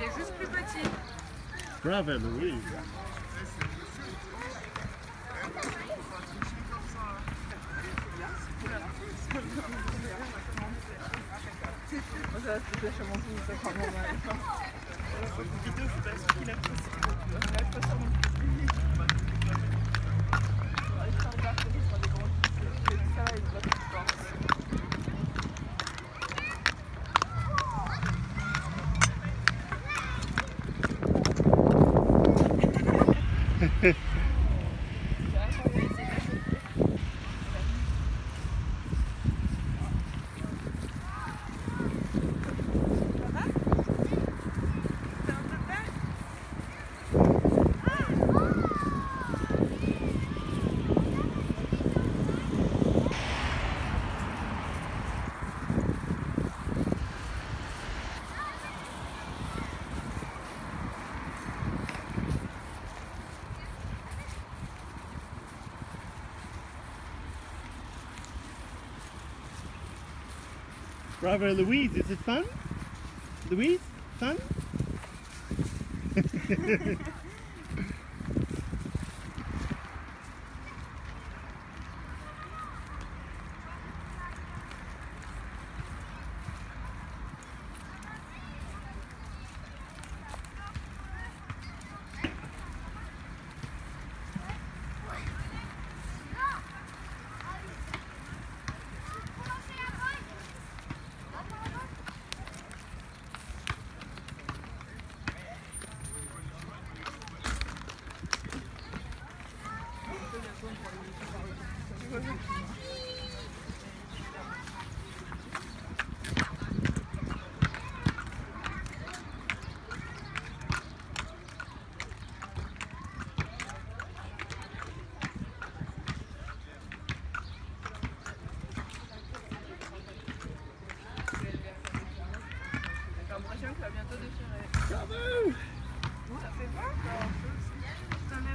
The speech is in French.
est juste plus petit. Bravo, Louise. Pepito, je suis pas sûre qu'il apprécie. Bravo, Louise. Is it fun? Louise, fun? J'ai l'impression qu'il va bientôt déchirer. Bravo! Ça fait peur, ça, un peu aussi.